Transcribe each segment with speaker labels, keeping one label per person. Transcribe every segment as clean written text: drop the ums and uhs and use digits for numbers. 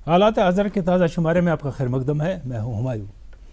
Speaker 1: حالات حاضر کے تازہ شمارے میں آپ کا خیر مقدم ہے. میں ہوں ہمایوں.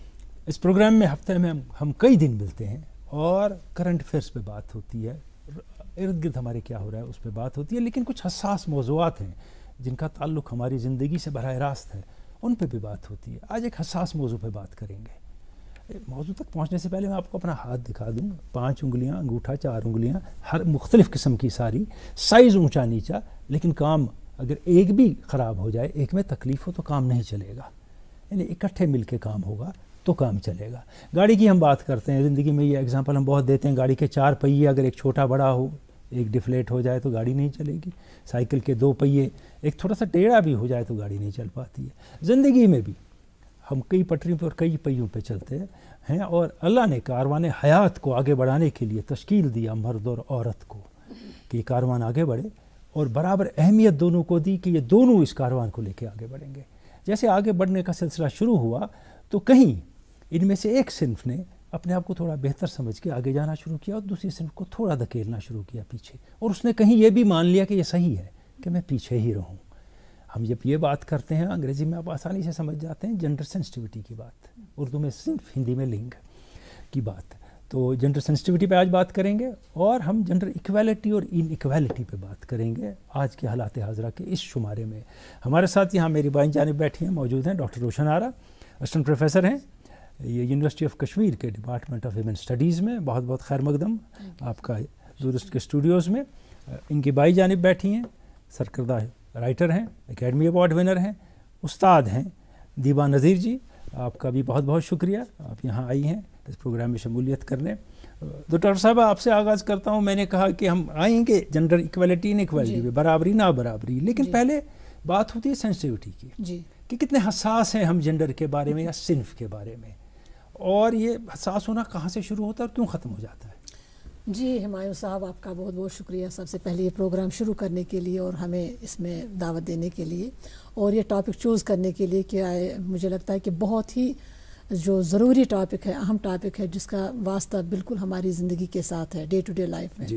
Speaker 1: اس پروگرام میں ہفتے میں ہم کئی دن ملتے ہیں اور کرنٹ افیئرس پہ بات ہوتی ہے, ارد گرد ہمارے کیا ہو رہا ہے اس پہ بات ہوتی ہے, لیکن کچھ حساس موضوعات ہیں جن کا تعلق ہماری زندگی سے براہ راست ہے, ان پہ بھی بات ہوتی ہے. آج ایک حساس موضوع پہ بات کریں گے. موضوع تک پہنچنے سے پہلے میں آپ کو اپنا ہاتھ دکھا دوں. 5 انگلیاں, انگوٹھا 4 انگلیاں, ہر مختلف قسم کی ساری, سائز اونچا نیچا, لیکن کام اگر ایک بھی خراب ہو جائے, ایک میں تکلیف ہو تو کام نہیں چلے گا. یعنی اکٹھے مل کے کام ہوگا تو کام چلے گا. گاڑی کی ہم بات کرتے ہیں, زندگی میں یہ ایگزامپل ہم بہت دیتے ہیں. گاڑی کے 4 پہیے اگر ایک چھوٹا بڑا ہو, ایک ڈیفلیٹ ہو جائے تو گاڑی نہیں چلے گی. سائیکل کے 2 پہیے ایک تھوڑا سا ٹیڑھا بھی ہو جائے تو گاڑی نہیں چل پاتی ہے. زندگی میں بھی ہم کئی پٹریوں پہ اور کئی پہیوں پہ چلتے ہیں, اور اللہ نے کاروان حیات کو آگے بڑھانے کے لیے تشکیل دیا مرد اور عورت کو کہ یہ کاروان آگے بڑھے, اور برابر اہمیت دونوں کو دی کہ یہ دونوں اس کاروان کو لے کے آگے بڑھیں گے. جیسے آگے بڑھنے کا سلسلہ شروع ہوا تو کہیں ان میں سے ایک صنف نے اپنے آپ کو تھوڑا بہتر سمجھ کے آگے جانا شروع کیا اور دوسری صنف کو تھوڑا دھکیلنا شروع کیا پیچھے, اور اس نے کہیں یہ بھی مان لیا کہ یہ صحیح ہے کہ میں پیچھے ہی رہوں. ہم جب یہ بات کرتے ہیں, انگریزی میں آپ آسانی سے سمجھ جاتے ہیں, جنڈر سینسٹیوٹی کی بات, اردو میں صنف, ہندی میں لنگ کی بات. تو جنڈر سینسٹیوٹی پہ آج بات کریں گے, اور ہم جنڈر ایکویلٹی اور ان ایکویلٹی پہ بات کریں گے آج کے حالات حاضرہ کے اس شمارے میں. ہمارے ساتھ یہاں میری بائیں جانب بیٹھی ہیں, موجود ہیں ڈاکٹر روشن آرا, اسسٹنٹ پروفیسر ہیں یہ یونیورسٹی آف کشمیر کے ڈپارٹمنٹ آف ویمن اسٹڈیز میں. بہت بہت خیر مقدم آپ کا دورست کے اسٹوڈیوز میں. ان کی بائیں جانب بیٹھی ہیں, سرکردہ رائٹر ہیں, اکیڈمی ایوارڈ ونر ہیں, استاد ہیں دیبا نذیر جی. آپ کا بھی بہت بہت شکریہ, آپ یہاں آئی ہیں اس پروگرام میں شمولیت کرنے. ڈاکٹر صاحب آپ سے آغاز کرتا ہوں. میں نے کہا کہ ہم آئیں گے جنڈر ایکویلٹی ان ایکویلٹی پہ, برابری نا برابری, لیکن پہلے بات ہوتی ہے سینسٹیوٹی کی کہ کتنے حساس ہیں ہم جنڈر کے بارے میں یا صنف کے بارے میں, اور یہ حساس ہونا کہاں سے شروع ہوتا ہے اور کیوں ختم ہو جاتا ہے.
Speaker 2: جی ہمایوں صاحب, آپ کا بہت بہت شکریہ سب سے پہلے یہ پروگرام شروع کرنے کے لیے اور ہمیں اس میں دعوت دینے کے لیے, اور یہ ٹاپک چوز کرنے کے لیے کہ مجھے لگتا ہے کہ بہت ہی جو ضروری ٹاپک ہے, اہم ٹاپک ہے, جس کا واسطہ بالکل ہماری زندگی کے ساتھ ہے, ڈے ٹو ڈے لائف میں.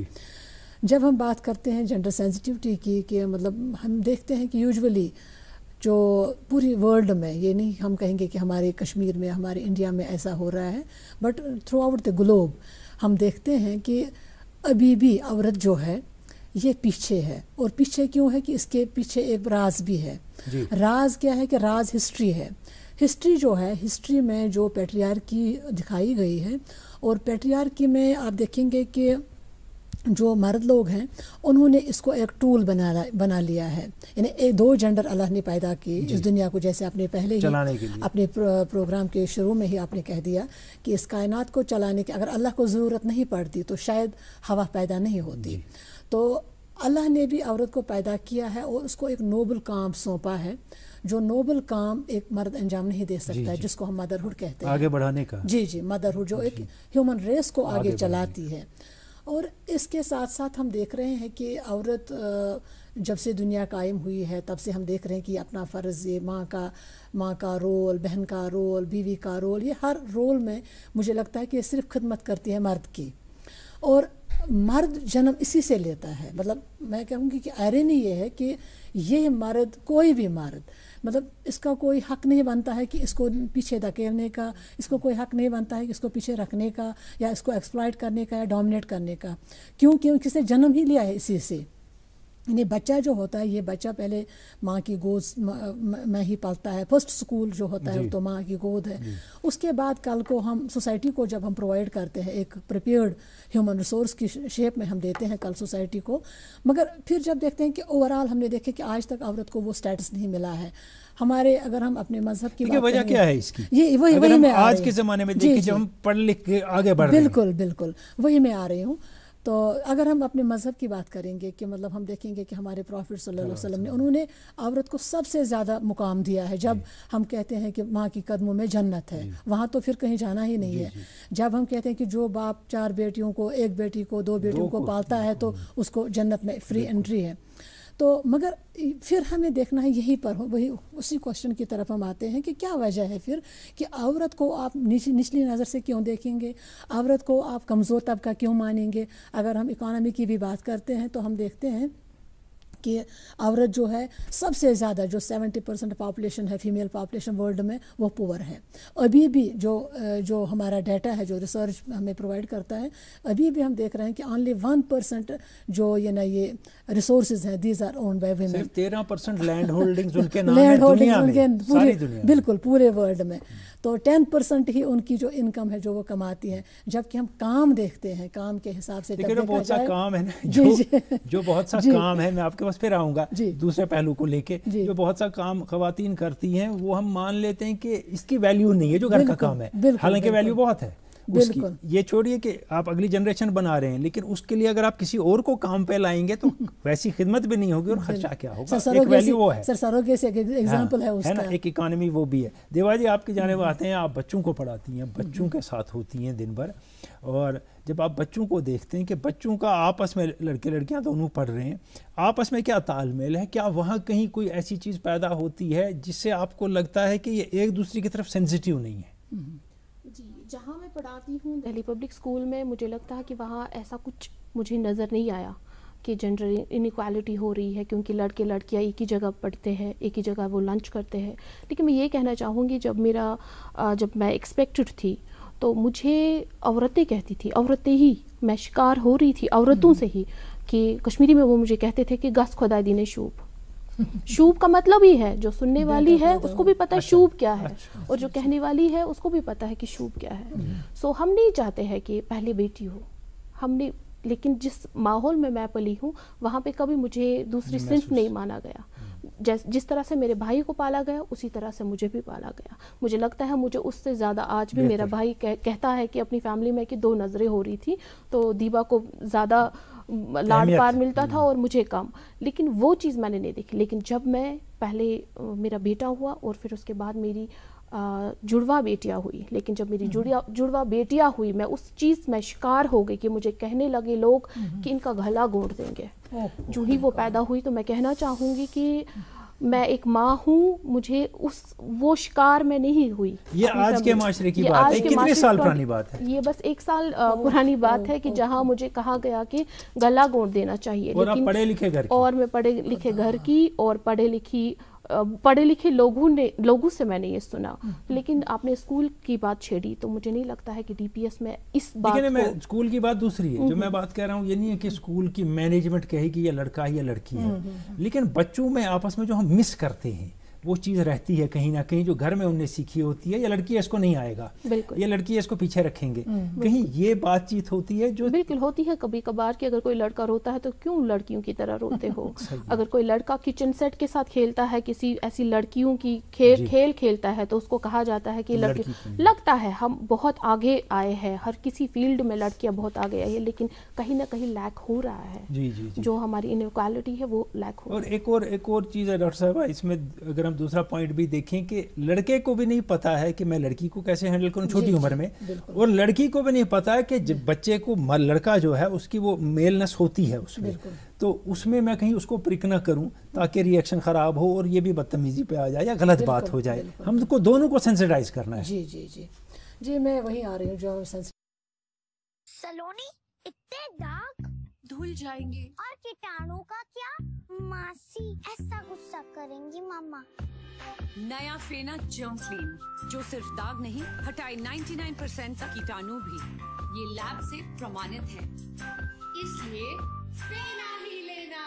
Speaker 2: جب ہم بات کرتے ہیں جنڈر سینسٹیوٹی کی, کہ مطلب ہم دیکھتے ہیں کہ یوجولی جو پوری ورلڈ میں, یہ نہیں ہم کہیں گے کہ ہمارے کشمیر میں, ہمارے انڈیا میں ایسا ہو رہا ہے, but throughout the globe ہم دیکھتے ہیں کہ ابھی بھی عورت جو ہے یہ پیچھے ہے. اور پیچھے کیوں ہے کہ اس کے پیچھے ایک راز بھی ہے. راز کیا ہے کہ راز ہسٹری ہے. ہسٹری جو ہے, ہسٹری میں جو پیٹریارکی دکھائی گئی ہے, اور پیٹریارکی میں آپ دیکھیں گے کہ جو مرد لوگ ہیں انہوں نے اس کو ایک ٹول بنا لیا ہے. یعنی 2 جنڈر اللہ نے پیدا کی اس دنیا کو, جیسے آپ نے پہلے ہی اپنے پروگرام کے شروع میں ہی آپ نے کہہ دیا کہ اس کائنات کو چلانے کی اگر اللہ کو ضرورت نہیں پڑتی تو شاید ہوا پیدا نہیں ہوتی. تو اللہ نے بھی عورت کو پیدا کیا ہے اور اس کو ایک نوبل کام سونپا ہے, جو نوبل کام ایک مرد انجام نہیں دے سکتا ہے, جس کو ہم مدرہڈ کہتے ہیں,
Speaker 1: آگے بڑھانے کا.
Speaker 2: جی مدرہڈ, جو ایک ہیومن ریس کو آگے چلاتی ہے. اور اس کے ساتھ ساتھ ہم دیکھ رہے ہیں کہ عورت جب سے دنیا قائم ہوئی ہے تب سے ہم دیکھ رہے ہیں کہ اپنا فرض, یہ ماں کا رول, بہن کا رول, بیوی کا رول, یہ ہر رول میں مجھے لگتا ہے کہ یہ صرف خدمت کرتی ہے مرد کی. اور مرد جنم اسی سے لیتا ہے. مطلب میں کہوں گی کہ آئرنی یہ ہے کہ یہ مرد, کوئی بھی مرد, مطلب اس کا کوئی حق نہیں بنتا ہے کہ اس کو پیچھے دھکیلنے کا, اس کو کوئی حق نہیں بنتا ہے کہ اس کو پیچھے رکھنے کا, یا اس کو ایکسپلائٹ کرنے کا, یا ڈومینیٹ کرنے کا. کیونکہ اس نے جنم ہی لیا ہے اسی سے. یعنی بچہ جو ہوتا ہے, یہ بچہ پہلے ماں کی گود میں ہی پلتا ہے. فرسٹ سکول جو ہوتا ہے تو ماں کی گود ہے. اس کے بعد کل کو ہم سوسائٹی کو جب ہم پرووائڈ کرتے ہیں, ایک پریپیئرڈ ہیومن ریسورس کی شیپ میں ہم دیتے ہیں کل سوسائٹی کو, مگر پھر جب دیکھتے ہیں کہ اوورآل ہم نے دیکھے کہ آج تک عورت کو وہ سٹیٹس نہیں ملا ہے. ہمارے اگر ہم اپنے مذہب کی
Speaker 1: وجہ کیا ہے اس کی,
Speaker 2: یہ وہی میں
Speaker 1: آج کے زمانے میں دیکھیں جب ہم پڑھ لکھ کے آگے بڑھ رہے ہیں,
Speaker 2: بالکل وہی میں آ رہی ہوں. تو اگر ہم اپنے مذہب کی بات کریں گے کہ مطلب ہم دیکھیں گے کہ ہمارے پروفٹ صلی اللہ علیہ وسلم نے, انہوں نے عورت کو سب سے زیادہ مقام دیا ہے. جب ہم کہتے ہیں کہ ماں کی قدموں میں جنت ہے, وہاں تو پھر کہیں جانا ہی نہیں ہے. جب ہم کہتے ہیں کہ جو باپ 4 بیٹیوں کو, 1 بیٹی کو, 2 بیٹیوں کو پالتا ہے تو اس کو جنت میں فری انٹری ہے. تو مگر پھر ہمیں دیکھنا ہے یہیں پر وہی اسی کوشچن کی طرف ہم آتے ہیں کہ کیا وجہ ہے پھر کہ عورت کو آپ نچلی نظر سے کیوں دیکھیں گے, عورت کو آپ کمزور طبقہ کیوں مانیں گے. اگر ہم اکانومی کی بھی بات کرتے ہیں تو ہم دیکھتے ہیں کہ عورت جو ہے سب سے زیادہ جو 70% پاپولیشن ہے فیمیل پاپولیشن ورلڈ میں وہ پور ہے. ابھی بھی جو ہمارا ڈیٹا ہے جو ریسرچ ہمیں پرووائڈ کرتا ہے ابھی بھی ہم دیکھ رہے ہیں کہ only 1% جو یہ ریسورسز ہیں these are owned by women.
Speaker 1: 13% land holdings ان کے نام ہے دنیا میں, ساری دنیا میں,
Speaker 2: بالکل پورے ورلڈ میں. تو 10% ہی ان کی جو انکم ہے جو وہ کماتی ہیں. جبکہ ہم کام دیکھتے ہیں کام کے حساب سے
Speaker 1: لیکن بہت سا کام ہے نا جو بہت سا کام ہے, میں آپ کے پاس پھر آؤں گا دوسرے پہلو کو لے کے, جو بہت سا کام خواتین کرتی ہیں وہ ہم مان لیتے ہیں کہ اس کی ویلیو نہیں ہے جو گھر کا کام ہے, حالانکہ ویلیو بہت ہے اس کی. یہ چھوڑیے کہ آپ اگلی جنریشن بنا رہے ہیں, لیکن اس کے لیے اگر آپ کسی اور کو کام پہ لائیں گے تو ویسی خدمت بھی نہیں ہوگی اور خرچہ کیا ہوگا. ایک ویلیو وہ ہے
Speaker 2: ایگزامپل ہے اس
Speaker 1: کا, ایک اکانومی وہ بھی ہے. دیوا جی آپ کی جانب آتے ہیں, آپ بچوں کو پڑھاتی ہیں, بچوں کے ساتھ ہوتی ہیں دن بھر, اور جب آپ بچوں کو دیکھتے ہیں کہ بچوں کا آپس میں لڑکے لڑکیاں دونوں پڑھ رہے ہیں, آپس میں کیا تال میل ہے, کیا وہاں کہیں کوئی ایسی چیز پیدا ہوتی ہے جس سے آپ کو لگتا ہے کہ یہ ایک دوسرے کی طرف سینسیٹیو نہیں ہے؟
Speaker 3: جی, جہاں میں پڑھاتی ہوں دہلی پبلک اسکول میں, مجھے لگتا ہے کہ وہاں ایسا کچھ مجھے نظر نہیں آیا کہ جنڈر انیکوالٹی ہو رہی ہے, کیونکہ لڑکے لڑکیاں ایک ہی جگہ پڑھتے ہیں, ایک ہی جگہ وہ لنچ کرتے ہیں. لیکن میں یہ کہنا چاہوں گی جب میں ایکسپیکٹڈ تھی تو مجھے عورتیں کہتی تھی, عورتیں ہی, میں شکار ہو رہی تھی عورتوں سے ہی, کہ کشمیری میں وہ مجھے کہتے تھے کہ گس خدا دینے شوب. شوب کا مطلب ہی ہے, جو سننے والی ہے اس کو بھی پتہ ہے شوب کیا ہے, اور جو کہنے والی ہے اس کو بھی پتہ ہے کہ شوب کیا ہے. سو ہم نہیں چاہتے ہیں کہ پہلے بیٹی ہو, ہم نے, لیکن جس ماحول میں میں پلی ہوں وہاں پہ کبھی مجھے دوسری صنف نہیں مانا گیا. جس طرح سے میرے بھائی کو پالا گیا اسی طرح سے مجھے بھی پالا گیا. مجھے لگتا ہے مجھے اس سے زیادہ آج بھی میرا بھائی کہتا ہے کہ اپنی فیملی میں کہ 2 نظریں ہو رہی تھی, تو دیبا کو زیادہ لاڈ پار ملتا تھا اور مجھے کم, لیکن وہ چیز میں نے نہیں دیکھی. لیکن جب میں پہلے میرا بیٹا ہوا اور پھر اس کے بعد میری جڑواں بیٹیاں ہوئی, لیکن جب میری جڑواں بیٹیاں ہوئی میں اس چیز میں شکار ہو گئی کہ مجھے کہنے لگے لوگ کہ ان کا گلا گھونٹ دیں گے. جو ہی وہ پیدا ہوئی تو میں کہنا چاہوں گی کہ میں ایک ماں ہوں, مجھے وہ شکار میں نہیں ہوئی.
Speaker 1: یہ آج کے معاشرے کی بات ہے, کتنے سال پرانی بات ہے؟
Speaker 3: یہ بس 1 سال پرانی بات ہے کہ جہاں مجھے کہا گیا کہ گلا گھونٹ دینا چاہیے.
Speaker 1: اور آپ پڑھے لکھے گھر کی,
Speaker 3: اور میں پڑھے لکھے گھر کی, اور پڑھے لکھے لوگوں سے میں نے یہ سنا. لیکن آپ نے اسکول کی بات چھیڑی تو مجھے نہیں لگتا ہے کہ ڈی پی ایس میں اس بات کو,
Speaker 1: میں اسکول کی بات دوسری ہے. جو میں بات کہہ رہا ہوں یہ نہیں ہے کہ اسکول کی مینجمنٹ کہے کہ یہ لڑکا ہے یا لڑکی ہے, لیکن بچوں میں آپس میں جو ہم مس کرتے ہیں وہ چیز رہتی ہے کہیں نہ کہیں, جو گھر میں انہیں سیکھی ہوتی ہے. یہ لڑکی ہے اس کو نہیں آئے گا, یہ لڑکی ہے اس کو پیچھے رکھیں گے, کہیں یہ بات چیت ہوتی ہے جو
Speaker 3: بالکل ہوتی ہے کبھی کبھار کہ اگر کوئی لڑکا روتا ہے تو کیوں لڑکیوں کی طرح روتے ہو. اگر کوئی لڑکا کچن سیٹ کے ساتھ کھیلتا ہے, کسی ایسی لڑکیوں کی کھیل کھیلتا ہے, تو اس کو کہا جاتا ہے کہ لڑکی. لگتا ہے ہم بہت آگے آئے ہیں, ہر کسی فیلڈ میں لڑکیاں بہت آگے آئی ہیں, لیکن کہیں نہ کہیں لیک ہو رہا ہے. جو ہماری انیکوالٹی ہے وہ لیک ہو رہا ہے.
Speaker 1: اور ایک اور چیز ہے ڈاکٹر صاحبہ, اس میں اگر ہم دوسرا پوائنٹ بھی دیکھیں کہ لڑکے کو بھی نہیں پتا ہے کہ میں لڑکی کو کیسے ہینڈل کروں چھوٹی عمر میں, اور لڑکی کو بھی نہیں پتا ہے کہ بچے کو لڑکا جو ہے اس کی وہ میلنس ہوتی ہے اس میں, تو اس میں کہیں اس کو پرک نہ کروں تاکہ ری ایکشن خراب ہو اور یہ بھی بدتمیزی پہ آ جائے یا غلط بات ہو جائے. ہم کو دونوں کو سینسیٹائز کرنا ہے.
Speaker 2: جی میں وہیں آ رہی ہوں. جو
Speaker 4: سلونی اتنے داغ دھل جائیں گے, اور کیٹانو کا کیا, ماسی ایسا غصہ کریں گی ماما.
Speaker 5: نیا فینا جرم کلین جو صرف داغ نہیں ہٹائے 99% تک کیٹانو بھی. یہ لیب سے پرمانت ہے, اس لیے فینا ہی لینا.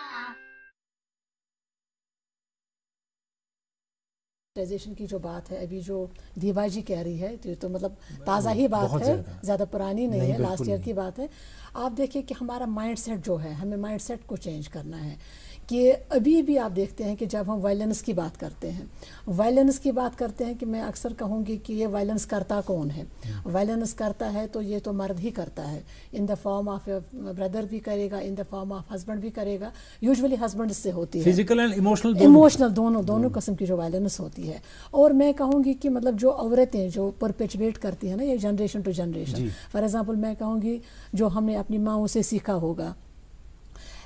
Speaker 2: کی جو بات ہے ابھی جو دیوا جی کہہ رہی ہے تو مطلب تازہ ہی بات ہے, زیادہ پرانی نہیں ہے, لاسٹ ایئر کی بات ہے. آپ دیکھیں کہ ہمارا مائنڈ سیٹ جو ہے, ہمیں مائنڈ سیٹ کو چینج کرنا ہے. کہ ابھی بھی آپ دیکھتے ہیں کہ جب ہم وائلنس کی بات کرتے ہیں کہ میں اکثر کہوں گی کہ یہ وائلنس کرتا کون ہے. وائلنس کرتا ہے تو یہ تو مرد ہی کرتا ہے, in the form of brother بھی کرے گا, in the form of husband بھی کرے گا. یوزولی ہسبینڈ سے ہوتی ہے,
Speaker 1: فزیکل اینڈ
Speaker 2: ایموشنل دونوں قسم کی جو وائلنس ہوتی ہے. اور میں کہوں گی کہ مطلب جو عورتیں جو پرپیچویٹ کرتی ہیں نا, یہ generation to generation. For example میں کہوں گی جو ہم نے اپنی ماؤں سے سیکھا ہوگا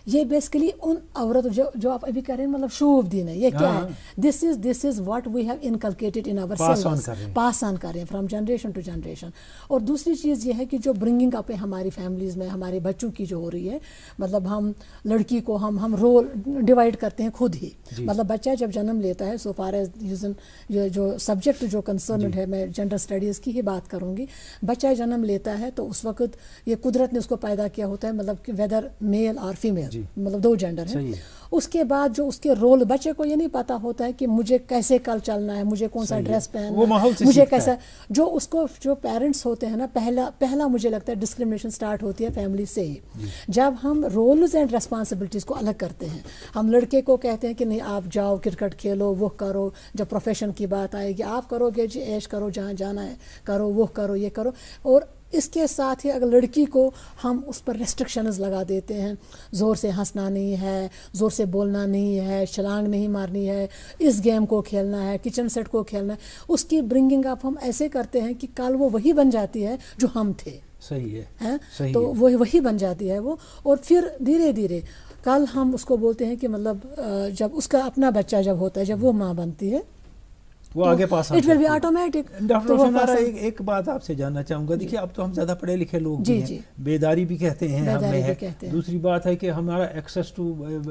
Speaker 2: یہ بیسکلی ان عورت جو آپ ابھی کہہ رہے ہیں مطلب شوف دین ہے, یہ کیا ہے, this is what we have inculcated in our cells, pass on کر رہے ہیں فرام جنریشن ٹو جنریشن. اور دوسری چیز یہ ہے کہ جو برنگنگ اپ ہے ہماری فیملیز میں ہمارے بچوں کی جو ہو رہی ہے, مطلب ہم لڑکی کو ہم رول ڈیوائڈ کرتے ہیں خود ہی. مطلب بچہ جب جنم لیتا ہے, سو فار ایز جو سبجیکٹ جو کنسرنڈ ہے, میں جنڈر اسٹڈیز کی ہی بات کروں گی, بچہ جنم لیتا ہے تو اس وقت یہ قدرت نے اس کو پیدا کیا ہوتا ہے, مطلب کہ ویدر میل اور فیمیل, مطلب 2 جینڈر ہیں. اس کے بعد جو اس کے رول, بچے کو یہ نہیں پتا ہوتا ہے کہ مجھے کیسے کل چلنا ہے, مجھے کون سا ڈریس پہننا ہے, مجھے کیسا, جو اس کو جو پیرنٹس ہوتے ہیں نا, پہلا مجھے لگتا ہے ڈسکرمنیشن سٹارٹ ہوتی ہے فیملی سے ہی. جب ہم رولز اینڈ ریسپانسبلٹیز کو الگ کرتے ہیں, ہم لڑکے کو کہتے ہیں کہ نہیں آپ جاؤ کرکٹ کھیلو, وہ کرو, جب پروفیشن کی بات آئے گی آپ کرو گے جی عیش کرو, جہاں جانا ہے کرو, وہ کرو, یہ کرو. اور اس کے ساتھ ہی اگر لڑکی کو ہم اس پر ریسٹرکشنز لگا دیتے ہیں, زور سے ہنسنا نہیں ہے, زور سے بولنا نہیں ہے, چھلانگ نہیں مارنی ہے, اس گیم کو کھیلنا ہے, کچن سیٹ کو کھیلنا ہے, اس کی برنگنگ اپ ہم ایسے کرتے ہیں کہ کل وہ وہی بن جاتی ہے جو ہم تھے.
Speaker 1: صحیح ہے,
Speaker 2: تو وہی بن جاتی ہے وہ. اور پھر دھیرے دھیرے کل ہم اس کو بولتے ہیں کہ مطلب جب اس کا اپنا بچہ جب ہوتا ہے, جب وہ ماں بنتی ہے,
Speaker 1: وہ آگے pass
Speaker 2: it will be automatic.
Speaker 1: Doctor Roshan Ara, ایک بات آپ سے جاننا چاہوں گا. دیکھیے اب تو ہم زیادہ پڑھے لکھے لوگ بھی ہیں, بیداری بھی کہتے ہیں ہم میں ہے. دوسری بات ہے کہ ہمارا ایکسیس ٹو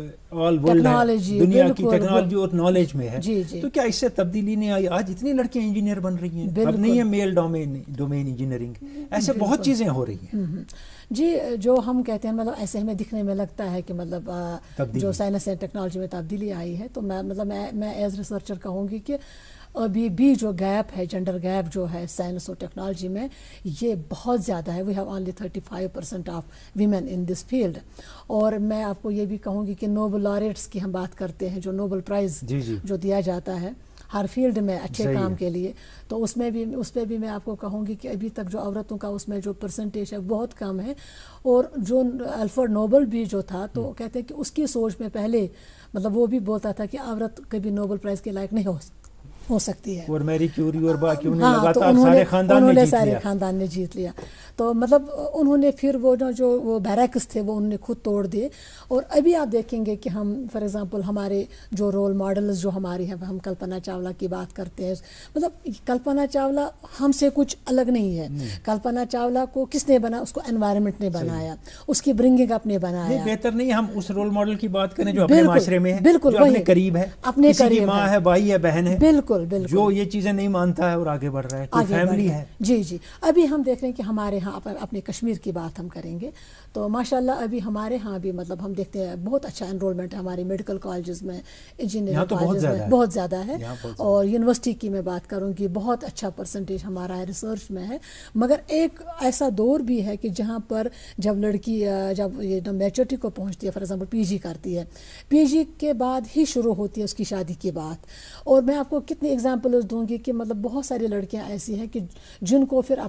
Speaker 1: آل ورلڈ ہے, دنیا کی ٹیکنالوجی اور نالج میں ہے. تو کیا اس سے تبدیلی نہیں آئی؟ آج اتنی لڑکیاں انجینئر بن رہی ہیں, اب نہیں ہے میل ڈومین انجینئرنگ, ایسے بہت چیزیں ہو رہی ہیں.
Speaker 2: جی, جو ہم کہتے ہیں مطلب ایسے ہمیں دکھنے میں لگتا ہے کہ مطلب جو سائنس اینڈ ٹیکنالوجی میں تبدیلی آئی ہے, تو میں ایز ریسرچر کہوں گی کہ ابھی بھی جو گیپ ہے, جنڈر گیپ جو ہے سائنس اور ٹیکنالوجی میں, یہ بہت زیادہ ہے. We have only 35% of women in this field. اور میں آپ کو یہ بھی کہوں گی کہ نوبل لاریٹس کی ہم بات کرتے ہیں, جو نوبل پرائز جو دیا جاتا ہے ہر فیلڈ میں اچھے کام کے لیے, تو اس پہ بھی میں آپ کو کہوں گی کہ ابھی تک جو عورتوں کا اس میں جو پرسنٹیج ہے بہت کم ہے. اور جو الفریڈ نوبل بھی جو تھا, تو کہتے ہیں کہ اس کی سوچ میں پہلے مطلب وہ بھی بولتا تھا کہ عورت کبھی نوبل پرائز کے لائق نہیں ہو سکتی ہے.
Speaker 1: اور میری کیوری اور باقی سارے
Speaker 2: خاندان نے جیت لیا. تو مطلب انہوں نے پھر جو وہ بیرکس تھے وہ انہوں نے خود توڑ دیے. اور ابھی آپ دیکھیں گے کہ ہم فار ایگزامپل ہمارے جو رول ماڈلز جو ہماری ہیں, ہم کلپنا چاولہ کی بات کرتے ہیں, مطلب کلپنا چاولہ ہم سے کچھ الگ نہیں ہے. کلپنا چاولہ کو کس نے بنا؟ اس کو انوائرمنٹ نے بنایا, اس کی برنگنگ اپ نے بنایا.
Speaker 1: بہتر نہیں ہم اس رول ماڈل کی بات کریں جو اپنے معاشرے میں ہے,
Speaker 2: بالکل
Speaker 1: جو اپنے قریب ہے,
Speaker 2: اپنے قریب
Speaker 1: ماں ہے, بھائی ہے, بہن ہے,
Speaker 2: بالکل
Speaker 1: جو یہ چیزیں نہیں مانتا ہے اور آگے بڑھ رہا ہے, کوئی فیملی ہے.
Speaker 2: جی ابھی ہم دیکھ رہے ہیں کہ ہمارے ہاں اپنے کشمیر کی بات ہم کریں گے, تو ماشاءاللہ ابھی ہمارے ہاں بھی مطلب ہم دیکھتے ہیں بہت اچھا انرولمنٹ ہے ہمارے میڈیکل کالجز میں, انجینئرنگ کالجز میں بہت زیادہ ہے. اور یونیورسٹی کی میں بات کروں گی, بہت اچھا پرسنٹیج ہمارا ہے, ریسرچ میں ہے. مگر ایک ایسا دور بھی ہے کہ جہاں پر جب لڑکی جب یہ میچورٹی کو پہنچتی ہے, فار ایگزامپل پی جی کرتی ہے, پی جی کے بعد ہی شروع ہوتی ہے اس کی شادی کی بات. اور میں آپ کو کتنی ایگزامپلز دوں گی کہ مطلب بہت ساری لڑکیاں ایسی ہیں کہ جن کو پھر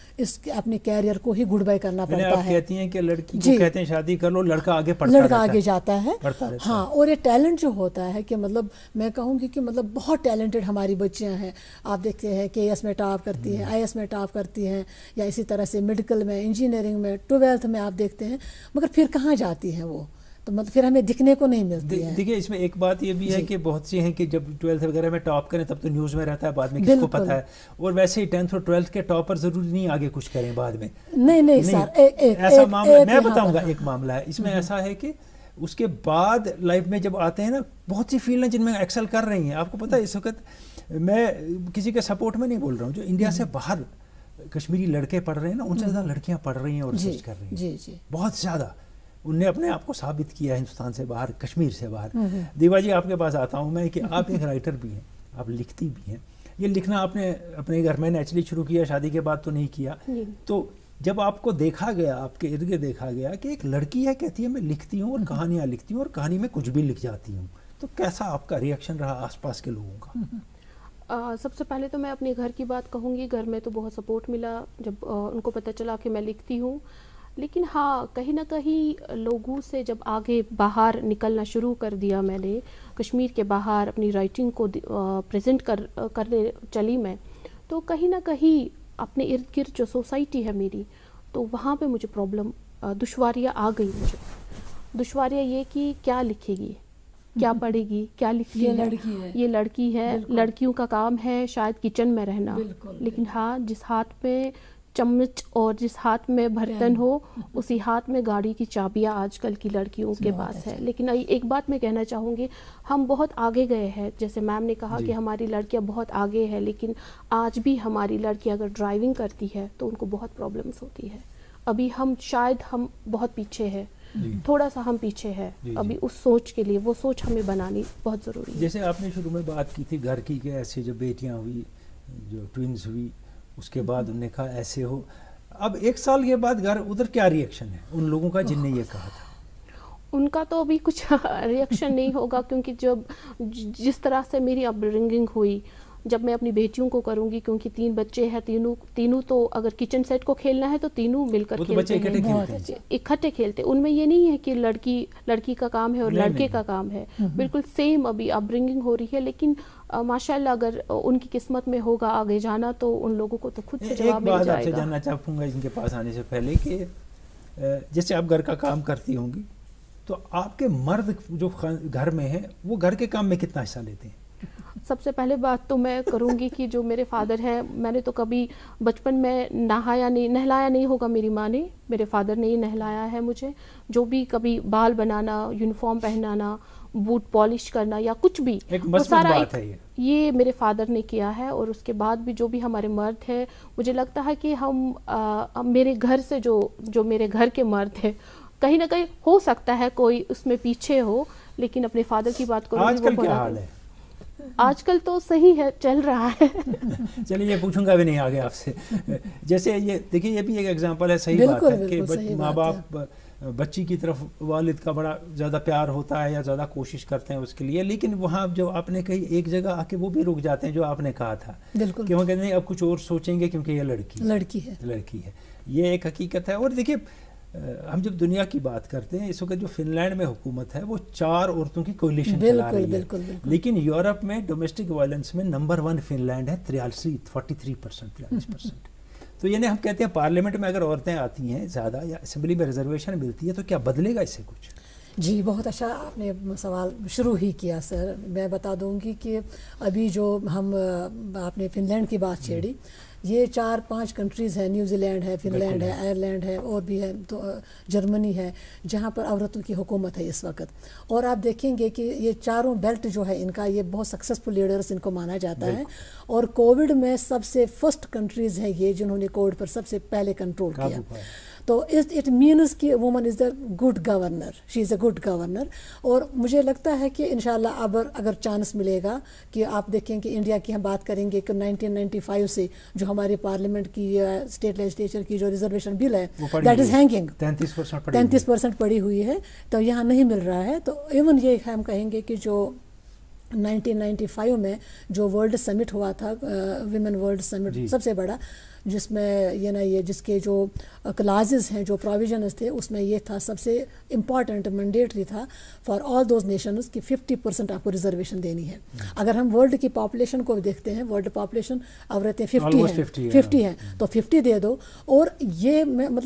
Speaker 2: اپنے کیریئر کو ہی گڈ بائی کرنا پڑتا ہے.
Speaker 1: کہتی ہیں کہ لڑکی کو کہتے ہیں شادی کر لو, لڑکا آگے پڑھتا
Speaker 2: لڑکا آگے جاتا ہے. ہاں, اور یہ ٹیلنٹ جو ہوتا ہے کہ مطلب میں کہوں گی کہ مطلب بہت ٹیلنٹڈ ہماری بچیاں ہیں. آپ دیکھتے ہیں کہ اے ایس میں ٹاپ کرتی ہیں, آئی ایس میں ٹاپ کرتی ہیں, یا اسی طرح سے میڈیکل میں, انجینئرنگ میں, 12th میں آپ دیکھتے ہیں, مگر پھر کہاں جاتی ہیں وہ, تو مطلب پھر ہمیں دکھنے کو نہیں ملتی ہے.
Speaker 1: دیکھیے اس میں ایک بات یہ بھی ہے کہ بہت سی ہیں کہ جب 12th وغیرہ میں ٹاپ کریں تب تو نیوز میں رہتا ہے, بعد میں کس کو پتہ ہے. اور ویسے ہی 10th اور 12th کے ٹاپر ضروری نہیں آگے کچھ کریں بعد میں.
Speaker 2: نہیں سر,
Speaker 1: ایسا معاملہ میں بتاؤں گا, ایک معاملہ ہے اس میں ایسا ہے کہ اس کے بعد لائف میں جب آتے ہیں نا, بہت سی فیلڈیں جن میں ایکسل کر رہی ہیں. آپ کو پتہ ہے اس وقت میں کسی کے سپورٹ میں نہیں بول رہا ہوں, جو انڈیا سے باہر کشمیری لڑکے پڑھ رہے ہیں نا, ان سے زیادہ لڑکیاں پڑھ رہی ہیں اور ریسرچ کر رہی ہیں, بہت زیادہ. انہوں نے اپنے آپ کو ثابت کیا ہندوستان سے باہر, کشمیر سے باہر. دیوا جی آپ کے پاس آتا ہوں میں کہ آپ ایک رائٹر بھی ہیں, آپ لکھتی بھی ہیں. یہ لکھنا آپ نے اپنے گھر میں نیچرلی شروع کیا, شادی کے بعد تو نہیں کیا. تو جب آپ کو دیکھا گیا, آپ کے ارد گرد دیکھا گیا کہ ایک لڑکی ہے کہتی ہے میں لکھتی ہوں اور کہانیاں لکھتی ہوں اور کہانی میں کچھ بھی لکھ جاتی ہوں, تو کیسا آپ کا ریئیکشن رہا آس پاس کے لوگوں کا؟
Speaker 3: سب سے پہلے تو میں اپنے گھر کی بات کہوں گی. گھر میں تو بہت سپورٹ ملا جب ان کو پتہ چلا کہ میں لکھتی ہوں. لیکن ہاں, کہیں نہ کہیں لوگوں سے جب آگے باہر نکلنا شروع کر دیا میں نے, کشمیر کے باہر اپنی رائٹنگ کو پریزنٹ کرنے چلی میں, تو کہیں نہ کہیں اپنے ارد گرد جو سوسائٹی ہے میری, تو وہاں پہ مجھے پرابلم, دشواریاں آ گئی. दुश्वारियाँ ये कि क्या लिखेगी, क्या पढ़ेगी, क्या लिखती
Speaker 2: ये
Speaker 3: है,
Speaker 2: लड़की है,
Speaker 3: ये लड़की है, लड़कियों का काम है शायद किचन में रहना, लेकिन हाँ जिस हाथ में चम्मच और जिस हाथ में बर्तन हो उसी हाथ में गाड़ी की चाबियाँ आजकल की लड़कियों के पास है। लेकिन एक बात मैं कहना चाहूँगी, हम बहुत आगे गए हैं, जैसे मैम ने कहा कि हमारी लड़कियाँ बहुत आगे हैं, लेकिन आज भी हमारी लड़कियाँ अगर ड्राइविंग करती है तो उनको बहुत प्रॉब्लम्स होती है। अभी हम बहुत पीछे हैं, थोड़ा सा हम पीछे हैं अभी उस सोच के लिए, वो सोच हमें बनानी बहुत ज़रूरी है।
Speaker 1: जैसे आपने शुरू में बात की थी घर की, कि ऐसे जब बेटियां हुई, जो ट्विंस हुई, उसके बाद उन्होंने कहा ऐसे हो, अब 1 साल के बाद घर उधर क्या रिएक्शन है उन लोगों का जिनने ये कहा था?
Speaker 3: उनका तो अभी कुछ रिएक्शन नहीं होगा, क्योंकि जब जिस तरह से मेरी अपब्रिंगिंग हुई, जब मैं अपनी बेटियों को करूंगी, क्योंकि 3 बच्चे हैं, तीनों तो अगर किचन सेट को खेलना है तो तीनों मिलकर खेलते हैं, इकट्ठे खेलते हैं। उनमें ये नहीं है कि लड़की का काम है और लड़के का काम है, बिल्कुल सेम अभी अपब्रिंगिंग हो रही है। लेकिन माशाल्लाह अगर उनकी किस्मत में होगा आगे जाना तो उन लोगों को तो खुद से जवाब मिल जाएगा।
Speaker 1: आपसे जानना चाहूँगा इनके पास आने से पहले कि जैसे आप घर का काम करती होंगी, तो आपके मर्द जो घर में है वो घर के काम में कितना हिस्सा लेते हैं?
Speaker 3: सबसे पहले बात तो मैं करूँगी कि जो मेरे फादर हैं, मैंने तो कभी बचपन में नहलाया नहीं होगा, मेरी माँ ने, मेरे फादर ने ही नहलाया है मुझे। जो भी कभी बाल बनाना, यूनिफॉर्म पहनाना, बूट पॉलिश करना या कुछ भी, वो सारा ये मेरे फादर ने किया है। और उसके बाद भी जो भी हमारे मर्द हैं, मुझे लगता है कि हम मेरे घर से जो मेरे घर के मर्द हैं, कहीं ना कहीं हो सकता है कोई उसमें पीछे हो, लेकिन अपने फादर की बात करूँ,
Speaker 1: आजकल क्या हाल है?
Speaker 3: आजकल तो सही है, चल रहा है।
Speaker 1: चलिए ये पूछूंगा भी नहीं आगे आपसे। जैसे ये देखिए, ये भी एक एग्जांपल है, सही बात है कि माँ बाप बच्ची की तरफ वालिद का बड़ा ज़्यादा प्यार होता है या ज़्यादा कोशिश करते हैं उसके लिए, लेकिन वहाँ जो आपने कही एक जगह आके वो भी रुक जाते हैं, जो आपने कहा था कि वो कहते हैं अब कुछ और सोचेंगे क्योंकि ये लड़की है। ये एक हकीकत है। और देखिए, हम जब दुनिया की बात करते हैं, इस वक्त जो फिनलैंड में हुकूमत है वो 4 औरतों की कोलिशन चला रही है, लेकिन यूरोप में डोमेस्टिक वायलेंस में नंबर 1 फिनलैंड है, 43%। तो यानी हम कहते हैं पार्लियामेंट में अगर औरतें आती हैं ज़्यादा या असेंबली में रिजर्वेशन मिलती है तो क्या बदलेगा इससे कुछ?
Speaker 2: जी, बहुत अच्छा आपने सवाल शुरू ही किया सर। मैं बता दूंगी कि अभी जो आपने फिनलैंड की बात छेड़ी, ये 4-5 कंट्रीज़ हैं, न्यूजीलैंड है, फिनलैंड है, आयरलैंड है, और भी है, तो जर्मनी है, जहाँ पर औरतों की हुकूमत है इस वक्त। और आप देखेंगे कि ये चारों बेल्ट जो है इनका, ये बहुत सक्सेसफुल लीडर्स इनको माना जाता है। और कोविड में सबसे फर्स्ट कंट्रीज़ है ये जिन्होंने कोविड पर सबसे पहले कंट्रोल किया। तो इट मीन्स कि woman is the good governor, she is a good governor. और मुझे लगता है कि इंशाल्लाह अगर चांस मिलेगा कि आप देखें कि इंडिया की हम बात करेंगे कि 1995 से जो हमारी पार्लियामेंट की स्टेट लेजिस्लेचर की जो रिजर्वेशन बिल है दैट इज़ हैंगिंग, 33% पड़ी हुई है, तो यहाँ नहीं मिल रहा है। तो इवन ये हम कहेंगे कि जो 1995 में जो वर्ल्ड समिट हुआ था, विमेन वर्ल्ड समिट सबसे बड़ा, जिसमें ये जिसके जो क्लाजेस हैं, जो प्रोविजन्स थे, उसमें ये था सबसे इम्पॉर्टेंट मैंडेटरी था फॉर ऑल दोज नेशंस कि 50% आपको रिजर्वेशन देनी है। अगर हम वर्ल्ड की पॉपुलेशन को देखते हैं, वर्ल्ड पॉपुलेशन औरतें 50 हैं, तो 50 दे दो। और ये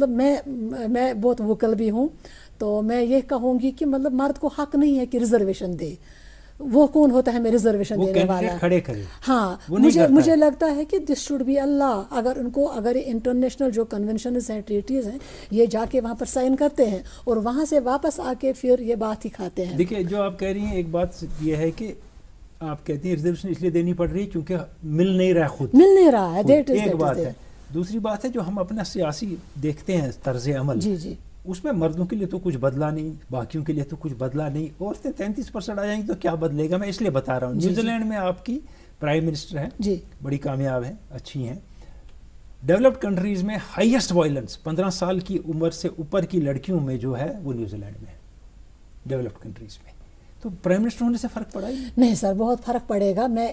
Speaker 2: मैं बहुत वोकल भी हूँ, तो मैं ये कहूँगी कि मतलब मर्द को हक नहीं है कि रिजर्वेशन दे। वो कौन होता है मैं रिजर्वेशन देने वाला?
Speaker 1: खड़े करे।
Speaker 2: हाँ, मुझे लगता है कि दिस शुड बी अल्लाह। अगर इंटरनेशनल जो कन्वेंशंस हैं, ट्रीटीज हैं, ये जाके वहाँ पर साइन करते हैं और वहाँ से वापस आके फिर ये बात ही खाते हैं।
Speaker 1: देखिए, जो आप कह रही हैं, एक बात ये है कि आप कहती हैं रिजर्वेशन इसलिए देनी पड़ रही है क्योंकि मिल नहीं रहा है। एक बात है। दूसरी बात है जो हम अपना सियासी देखते हैं तर्ज अमल,
Speaker 2: जी,
Speaker 1: उसमें मर्दों के लिए तो कुछ बदला नहीं, बाकियों के लिए तो कुछ बदला नहीं। औरतें 33% आ जाएंगी तो क्या बदलेगा? मैं इसलिए बता रहा हूँ। न्यूजीलैंड में आपकी प्राइम मिनिस्टर हैं जी, बड़ी कामयाब हैं, अच्छी हैं। डेवलप्ड कंट्रीज में हाईएस्ट वायलेंस 15 साल की उम्र से ऊपर की लड़कियों में जो है वो न्यूजीलैंड में है, डेवलप्ड कंट्रीज में। तो प्राइम मिनिस्टर होने से फर्क पड़ा ही
Speaker 2: नहीं सर, बहुत फर्क पड़ेगा। मैं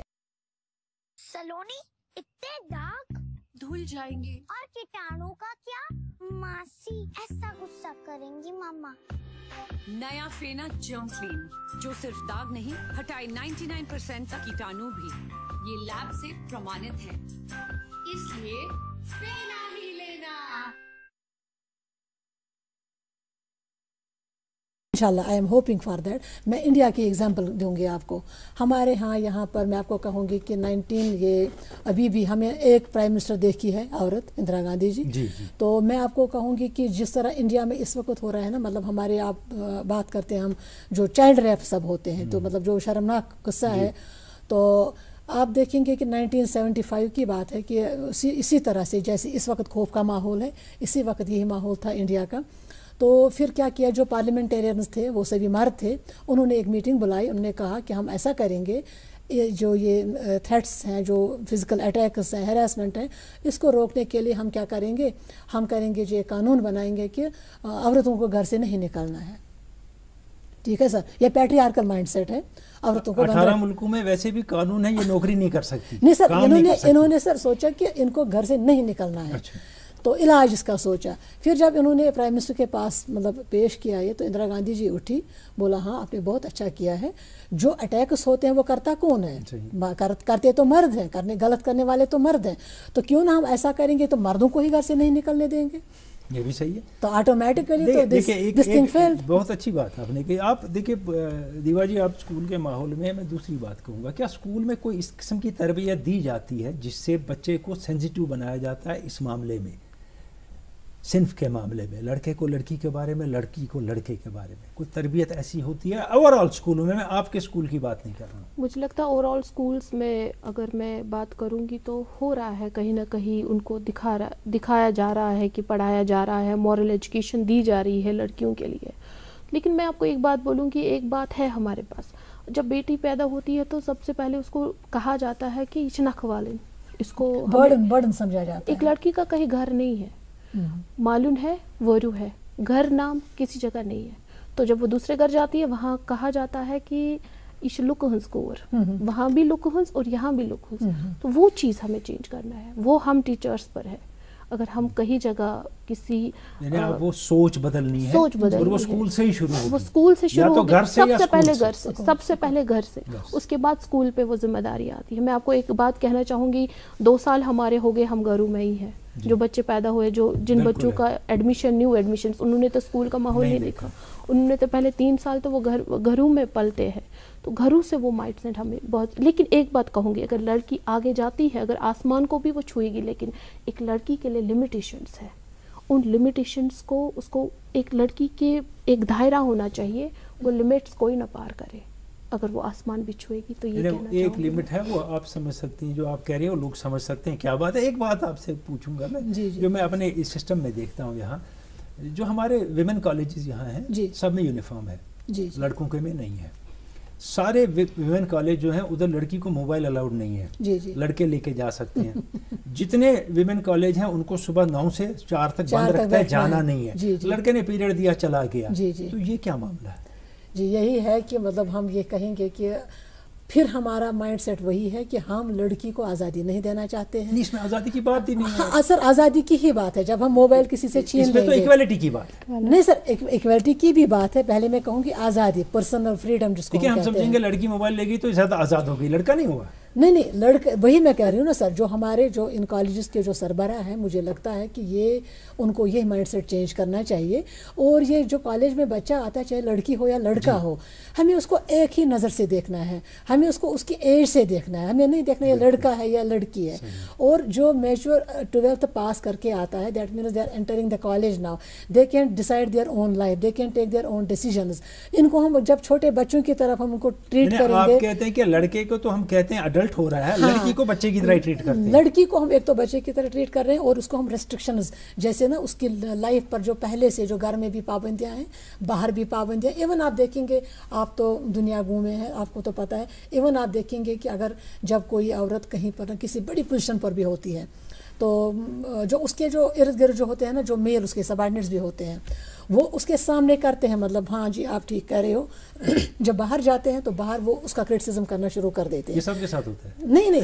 Speaker 4: सलोनी, इतने दाग धुल जाएंगे और कीटाणु का क्या? मासी ऐसा गुस्सा करेंगी मामा।
Speaker 5: नया फेना जर्म क्लीन, जो सिर्फ दाग नहीं हटाए 99% तक कीटाणु भी। ये लैब से प्रमाणित है, इसलिए फेना ही लेना।
Speaker 2: इंशाल्लाह I am hoping for that. मैं इंडिया की एग्जांपल दूंगी आपको। हमारे यहाँ पर मैं आपको कहूँगी कि 19 ये अभी भी हमें एक प्राइम मिनिस्टर देखी है औरत, इंदिरा गांधी जी। तो मैं आपको कहूँगी कि जिस तरह इंडिया में इस वक्त हो रहा है ना, मतलब हमारे आप बात करते हैं हम जो चाइल्ड रेप सब होते हैं, तो मतलब जो शर्मनाक किस्सा है, तो आप देखेंगे कि 1975 की बात है कि इसी तरह से जैसे इस वक्त खौफ का माहौल है, इसी वक्त यही माहौल था इंडिया का। तो फिर क्या किया, जो पार्लियामेंटेरियंस थे वो सभी मर्द थे, उन्होंने एक मीटिंग बुलाई। उन्होंने कहा कि हम ऐसा करेंगे, ये थ्रेट्स हैं, जो फिज़िकल अटैक्स हैं, हैरेसमेंट है, इसको रोकने के लिए हम क्या करेंगे, हम करेंगे जो कानून बनाएंगे कि औरतों को घर से नहीं निकलना है। ठीक है सर, ये पैट्रियार्कल माइंडसेट है। औरतों को
Speaker 1: 18 मुल्कों में वैसे भी कानून है, ये नौकरी नहीं कर सकती।
Speaker 2: नहीं सर, इन्होंने सर सोचा कि इनको घर से नहीं निकलना है।
Speaker 1: अच्छा।
Speaker 2: तो इलाज इसका सोचा। फिर जब इन्होंने प्राइम मिनिस्टर के पास मतलब पेश किया ये, तो इंदिरा गांधी जी उठी, बोला हाँ आपने बहुत अच्छा किया है। जो अटैक्स होते हैं वो करता कौन है? करते तो मर्द हैं, गलत करने वाले तो मर्द हैं। तो क्यों ना हम ऐसा करेंगे तो मर्दों को ही घर से नहीं निकलने देंगे।
Speaker 1: ये भी सही है।
Speaker 2: तो ऑटोमेटिकली तो दिस थिंग फेल्ड।
Speaker 1: बहुत अच्छी बात आपने कही। आप देखिए दीवा जी, आप स्कूल के माहौल में, मैं दूसरी बात कहूँगा, क्या स्कूल में कोई इस किस्म की तरबियत दी जाती है जिससे बच्चे को सेंसिटिव बनाया जाता है इस मामले में, सिन्फ के मामले में, लड़के को लड़की के बारे में, लड़की को लड़के के बारे में कोई तरबियत ऐसी होती है ओवरऑल स्कूलों में? मैं आपके स्कूल की बात नहीं कर रहा हूँ।
Speaker 3: मुझे लगता है ओवरऑल स्कूल्स में अगर मैं बात करूँगी तो हो रहा है, कहीं ना कहीं उनको दिखाया जा रहा है कि पढ़ाया जा रहा है, मॉरल एजुकेशन दी जा रही है लड़कियों के लिए। लेकिन मैं आपको एक बात बोलूँ कि एक बात है हमारे पास, जब बेटी पैदा होती है तो सबसे पहले उसको कहा जाता है कि इचना खवालिन, इसको
Speaker 2: बर्डन समझा जाता है।
Speaker 3: एक लड़की का कहीं घर नहीं है, मालूम है वरू है, घर नाम किसी जगह नहीं है। तो जब वो दूसरे घर जाती है वहाँ कहा जाता है कि इश लुक हंस कोर, वहाँ भी लुक हंस और यहाँ भी लुक हंस। तो वो चीज़ हमें चेंज करना है, वो हम टीचर्स पर है। अगर हम कहीं जगह किसी
Speaker 1: वो सोच बदलनी है, और वो स्कूल से ही शुरू होगी।
Speaker 3: वो स्कूल से शुरू होगी, सबसे पहले घर से, उसके बाद स्कूल पे वो जिम्मेदारी आती है। मैं आपको एक बात कहना चाहूँगी, 2 साल हमारे हो गए हम घरों में ही हैं। जो बच्चे पैदा हुए, जिन बच्चों का एडमिशन, न्यू एडमिशन, उन्होंने तो स्कूल का माहौल नहीं देखा, उन्होंने तो पहले 3 साल तो वो घरों में पलते हैं। तो घरों से वो माइंडसेट हमें बहुत। लेकिन एक बात कहूँगी, अगर लड़की आगे जाती है, अगर आसमान को भी वो छुएगी, लेकिन एक लड़की के लिए लिमिटेशंस है। उन लिमिटेशंस को, उसको एक लड़की के एक दायरा होना चाहिए, वो लिमिट्स कोई ना पार करे। अगर वो आसमान भी छुएगी तो ये कहना
Speaker 1: एक लिमिट है, वो आप समझ सकती हैं, जो आप कह रहे हो लोग समझ सकते हैं। क्या बात है। एक बात आपसे पूछूंगा मैं, जो मैं अपने इस सिस्टम में देखता हूँ, यहाँ जो हमारे विमेन कॉलेजेस यहाँ हैं, सब में यूनिफॉर्म है, लड़कों के में नहीं है। सारे विमेन कॉलेज जो हैं उधर लड़की को मोबाइल अलाउड नहीं है, लड़के लेके जा सकते हैं। जितने विमेन कॉलेज हैं उनको सुबह 9 से 4 तक बंद रखता है, जाना नहीं है। लड़के ने पीरियड दिया, चला गया। तो ये क्या मामला है?
Speaker 2: जी यही है कि मतलब हम ये कहेंगे कि फिर हमारा माइंडसेट वही है कि हम लड़की को आज़ादी नहीं देना चाहते हैं।
Speaker 1: इसमें आज़ादी की बात ही नहीं है।
Speaker 2: हाँ सर, आज़ादी की ही बात है। जब हम मोबाइल किसी से छीन लेंगे,
Speaker 1: तो इक्वालिटी की बात
Speaker 2: नहीं सर, इक्वालिटी की भी बात है। पहले मैं कहूँगी आज़ादी, पर्सनल फ्रीडम जिसको
Speaker 1: हम समझेंगे। लड़की मोबाइल लेगी तो ज़्यादा आज़ाद होगी, लड़का नहीं हुआ।
Speaker 2: नहीं, लड़के, वही मैं कह रही हूँ ना सर, जो हमारे जो इन कॉलेजेस के जो सरबराह हैं, मुझे लगता है कि ये उनको ये माइंडसेट चेंज करना चाहिए। और ये जो कॉलेज में बच्चा आता है, चाहे लड़की हो या लड़का हो, हमें उसको एक ही नज़र से देखना है, हमें उसको उसकी एज से देखना है, हमें नहीं देखना ये लड़का है या लड़की है। और जो मेच्योर 12th पास करके आता है, that means they are entering the college now, they can decide their own life, they can take their own decisions. इनको हम जब छोटे बच्चों की तरफ हम उनको ट्रीट करेंगे।
Speaker 1: आप कहते हैं कि लड़के को तो हम कहते हैं अडल्ट हो रहा है, लड़की को बच्चे की तरह ट्रीट करते हैं।
Speaker 2: लड़की को हम एक तो बच्चे की तरह ट्रीट कर रहे हैं, और उसको हम रेस्ट्रिक्शंस, जैसे ना उसकी लाइफ पर जो पहले से जो घर में भी पाबंदियां हैं, बाहर भी पाबंदियां। इवन आप देखेंगे, आप तो दुनिया घूमे हैं, आपको तो पता है, इवन आप देखेंगे कि अगर जब कोई औरत कहीं पर किसी बड़ी पोजीशन पर भी होती है, तो जो उसके जो इर्द गिर्द जो होते हैं ना, जो मेल उसके सबॉर्डिनेट्स भी होते हैं, वो उसके सामने करते हैं, मतलब हाँ जी आप ठीक कह रहे हो। जब बाहर जाते हैं तो बाहर वो उसका क्रिटिसिज्म करना शुरू कर देते हैं।
Speaker 1: ये सबके साथ होता है?
Speaker 2: नहीं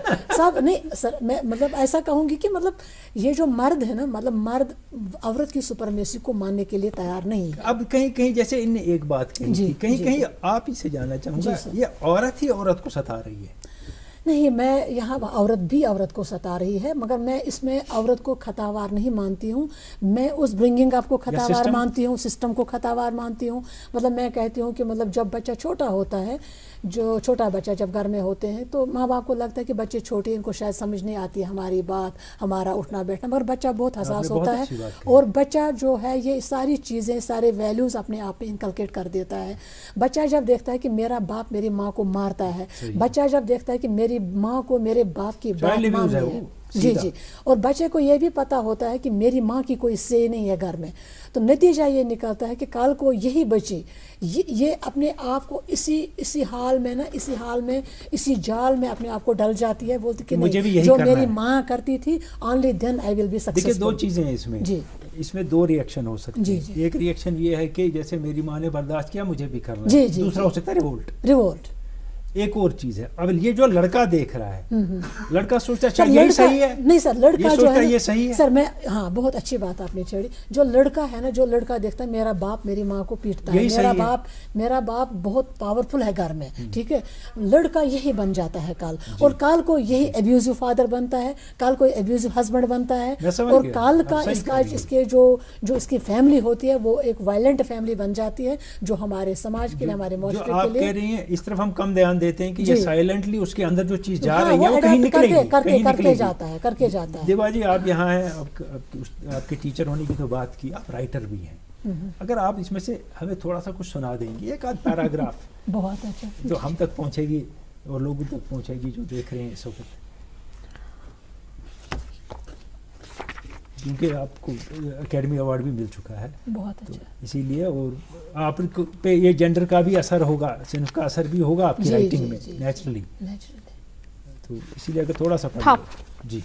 Speaker 2: सब नहीं सर, मैं मतलब ऐसा कहूँगी कि मतलब ये जो मर्द है ना, मतलब मर्द औरत की सुपरमेसी को मानने के लिए तैयार नहीं है।
Speaker 1: अब कहीं कहीं जैसे इनने एक बात कही थी, कहीं आप ही से जानना चाहूँगा, ये औरत ही औरत को सता रही है।
Speaker 2: نہیں، میں یہاں عورت بھی عورت کو ستا رہی ہے، مگر میں اس میں عورت کو خطاوار نہیں مانتی ہوں، میں اس برنگنگ اپ کو خطاوار مانتی ہوں، سسٹم کو خطاوار مانتی ہوں. مطلب میں کہتی ہوں کہ مطلب جب بچہ چھوٹا ہوتا ہے، جو چھوٹا بچہ جب گھر میں ہوتے ہیں تو ماں باپ کو لگتا ہے کہ بچے چھوٹے، ان کو شاید سمجھ نہیں آتی ہماری بات، ہمارا اٹھنا بیٹھنا، مگر بچہ بہت حساس ہوتا ہے اور بچہ جو ہے یہ ساری چیزیں، سارے ویلیوز اپنے آپ میں انکلکیٹ کر دیتا ہے. بچہ جب دیکھتا ہے کہ میرا باپ میری ماں کو مارتا ہے، بچہ جب دیکھتا ہے کہ میری ماں کو میرے باپ کی بات ماننی ہے، جی جی، اور بچے کو یہ بھی پتہ ہوتا ہے کہ میری ماں کی کوئی سے نہیں ہے گھر میں، تو نتیجہ یہ نکلتا ہے کہ کل کو یہی بچی یہ اپنے آپ کو اسی حال میں نا، اسی حال میں، اسی جال میں اپنے آپ کو ڈل جاتی ہے، بولتی کہ نہیں جو میری ماں کرتی تھی only then I will be successful.
Speaker 1: دیکھیں دو چیزیں ہیں اس میں، اس میں دو ریئیکشن ہو سکتے ہیں. ایک ریئیکشن یہ ہے کہ جیسے میری ماں نے برداشت کیا مجھے بھی کرنا ہے، دوسرا ہو سکتا ہے ریوولٹ. ایک اور چیز ہے، اب یہ جو لڑکا دیکھ رہا ہے، لڑکا سوچتا ہے اچھا یہی صحیح ہے. نہیں سر، لڑکا جو ہے یہ صحیح ہے
Speaker 2: سر، میں ہاں بہت اچھی بات آپ نے چھیڑی. جو لڑکا ہے نا، جو لڑکا دیکھتا ہے میرا باپ میری ماں کو پیٹتا ہے، میرا باپ بہت پاورفل ہے گھر میں، ٹھیک ہے، لڑکا یہی بن جاتا ہے کل، اور کل کو یہی ایبیوزو فادر بنتا ہے، کل کو ایبیوزو ہسبینڈ بنتا ہے، اور کل کا اس کے جو اس کی فیملی ہوتی ہے وہ ایک وائلنٹ فیملی بن جاتی ہے، جو ہمارے سماج کے لیے، ہمارے معاشرے کے لیے.
Speaker 1: آپ کہہ رہی ہیں اس طرف ہم کم دھیان دیتے ہیں کہ یہ سائلنٹلی اس کے اندر جو چیز جا رہی ہے وہ کہیں نکلے گی،
Speaker 2: کرتے جاتا ہے.
Speaker 1: دیوا جی آپ یہاں ہیں، آپ کے ٹیچر ہونے کی تو بات کی، آپ رائٹر بھی ہیں، اگر آپ اس میں سے ہمیں تھوڑا سا کچھ سنا دیں گے، ایک آدھ پیراگراف
Speaker 2: بہت اچھا
Speaker 1: جو ہم تک پہنچے گی اور لوگوں تک پہنچے گی جو دیکھ رہے ہیں اس وقت، کیونکہ آپ کو اکیڈمی ایوارڈ بھی مل چکا ہے
Speaker 2: بہت اچھا،
Speaker 1: اسی لیے، اور آپ پہ یہ جینڈر کا بھی اثر ہوگا، صنف کا اثر بھی ہوگا آپ کی رائٹنگ میں نیچرلی، تو اسی لیے اگر تھوڑا سا جی.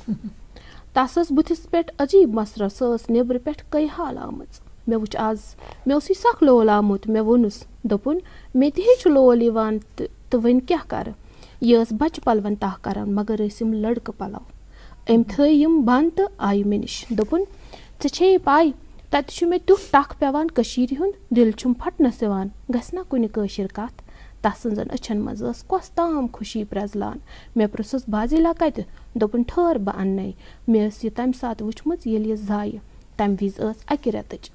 Speaker 3: تس بتس پہ عجیب مسرت، سہ نبر پہ کئی حال آمت، مے وچ آز مے اس سخ لول آمت، مے وونس دپن مے تہ لول یوان تو ون کیا کر، یہ بچہ پلون تہ کران مگر یم لڑکہ پلو، ام تھم بند تو آئی مے نش دپن ژے پائی تتہ مے تیُتھ ٹکھ پیوان کشیر ہند، دل چھم پھٹنس یوان، گژھِ نا کُنہِ کٲشِر کتھ. تسٕنزن أچھن منٛز ٲس کۄس تام خوشی پرٛزلان. مےٚ پرٛژھُس بازیلا کتہِ، دوٚپُن ٹھہر بہٕ اننَے. مےٚ ٲس یہِ تمہِ ساتہٕ وٕچھمٕژ ییٚلہِ یہِ زایہِ، تمہِ وِزِ ٲس اکہِ رٮ۪تٕچ.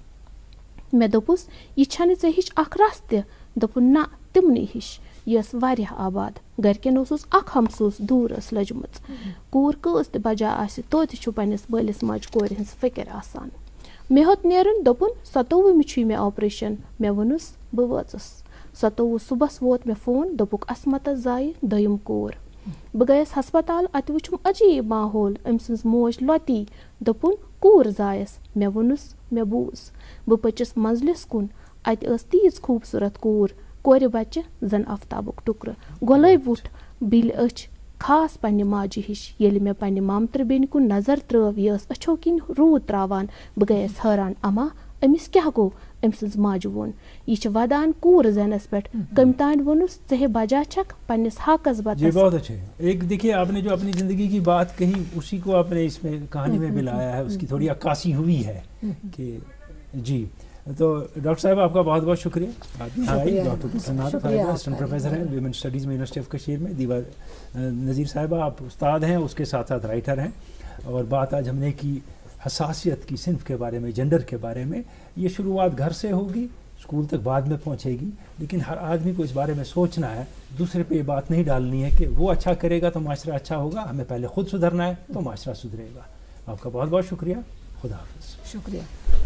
Speaker 3: مےٚ دوٚپُس یہِ چھنہٕ ژےٚ ہِش اکھ رژھ تہِ، دوٚپُن نہ تِمنٕے ہِش. یہِ ٲس واریاہ آباد، گرِکٮ۪ن اوسُس اکھ ہمسوس دوٗر ٲس لٔجمٕژ. کوٗر کۭژ تہِ بجا آسہِ توتہِ چھُ پننِس مٲلِس ماجہِ کورِ ہٕنٛز فِکر آسان. مےٚ ہیوٚت نیرُن، دوٚپُن 27 چھُے مےٚ آپریشن. مےٚ ووٚنُس بہٕ وٲژٕس. 27 صُبحس ووت مےٚ فون، دوٚپُکھ عصمتس زایہِ دوٚیِم کوٗر. بہٕ گٔیس ہسپتال، اتہِ وٕچھُم عجیٖب ماحول، أمۍ سٕنٛز موج لۄتی. دوٚپُن کوٗر زایس. مےٚ ووٚنُس مےٚ بوٗز. بہٕ پٔچِس منزلِس کُن، اتہِ ٲس تیٖژ خوٗبصوٗرت کوٗر، کورِ بچہِ زن آفتابُک ٹُکرٕ، گۄلٲبۍ وُٹھ، بِلہِ أچھ، خاص پننہِ ماجہِ ہِش. ییٚلہِ مےٚ پننہِ مامترٕ بیٚنہِ کُن نظر ترٲو، یہِ ٲس أچھو کِنۍ روٗد تراوان. بہٕ گٔیس حٲران، اما أمِس کیٛاہ گوٚو؟ أمۍ سٕنٛز ماجہِ ووٚن یہِ چھِ ودان کوٗر زینس پٮ۪ٹھ. کٔمۍ تانۍ ووٚنُس ژٕ ہے بجا چھکھ پننِس حقس بدلس.
Speaker 1: بہت اچھے. ایک دیکھیے آپ نے جو اپنی زندگی کی بات کہی اسی کو آپ نے اس میں کہانی میں بھی لایا ہے، اس کی تھوڑی عکاسی ہوئی ہے کہ جی. تو ڈاکٹر صاحب آپ کا بہت بہت شکریہ، آپ یہاں آئی. ڈاکٹر پرسنات صاحبہ اسسٹنٹ پروفیسر ہیں ویمن اسٹڈیز میں یونیورسٹی آف کشمیر میں. دیوا نذیر صاحبہ آپ استاد ہیں، اس کے ساتھ ساتھ رائٹر ہیں. اور بات آج ہم نے کی حساسیت کی، صنف کے بارے میں، جنڈر کے بارے میں. یہ شروعات گھر سے ہوگی، اسکول تک بعد میں پہنچے گی، لیکن ہر آدمی کو اس بارے میں سوچنا ہے. دوسرے پہ یہ بات نہیں ڈالنی ہے کہ وہ اچھا کرے گا تو معاشرہ اچھا ہوگا، ہمیں پہلے خود سدھرنا ہے تو معاشرہ سدھرے گا. آپ کا بہت بہت شکریہ. خدا حافظ.
Speaker 2: شکریہ.